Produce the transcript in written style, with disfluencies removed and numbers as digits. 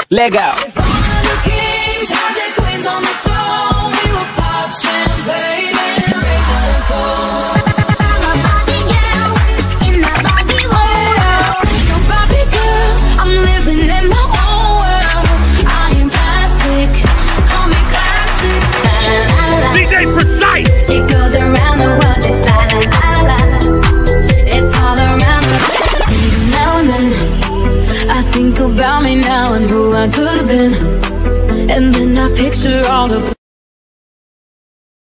Let go. If all of the kings had their queens on the throne, we would pop champagne and raise our toast. I'm a Barbie girl in my Barbie world. No Barbie girl, I'm living in my own world. I am plastic, call me classic. La la la la. DJ Precise. It goes around the world just la la la la. It's all around the world. Now and then I think about me now and who I could have been, and then I picture all the